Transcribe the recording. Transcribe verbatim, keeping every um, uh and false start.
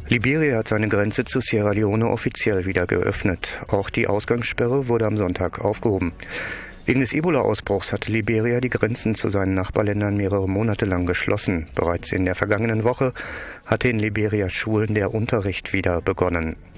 Liberia hat seine Grenze zu Sierra Leone offiziell wieder geöffnet. Auch die Ausgangssperre wurde am Sonntag aufgehoben. Wegen des Ebola-Ausbruchs hatte Liberia die Grenzen zu seinen Nachbarländern mehrere Monate lang geschlossen. Bereits in der vergangenen Woche hatte in Liberias Schulen der Unterricht wieder begonnen.